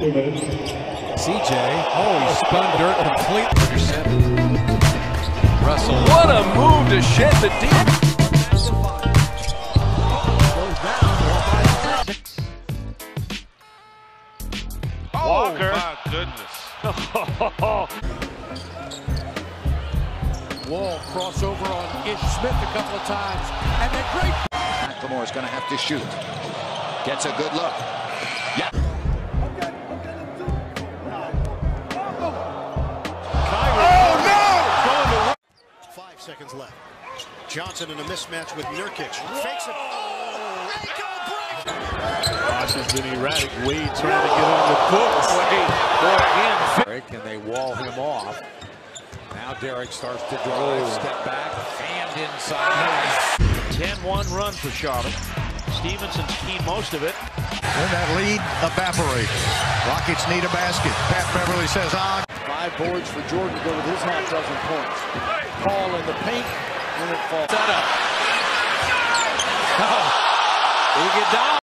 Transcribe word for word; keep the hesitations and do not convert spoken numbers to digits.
C J, oh, he spun dirt completely. Russell, what a move to shed the deep. Walker. Oh, my goodness. Wall crossover on Ish Smith a couple of times. And then great. McLemore is going to have to shoot. Gets a good look. Yeah. Oh, no! Five seconds left. Johnson in a mismatch with Nurkic. Fakes it. Ross has been erratic. Wade trying to get on the books. Wade, boy, again. Can they wall him off? Now Derek starts to drive, oh. Step back, fanned inside. ten one run for Charlotte. Stevenson's keyed most of it. Then that lead evaporates. Rockets need a basket. Pat Beverly says on. Five boards for Jordan to go with his half dozen points. Paul in the paint, and it falls. Set up. Oh, he get down.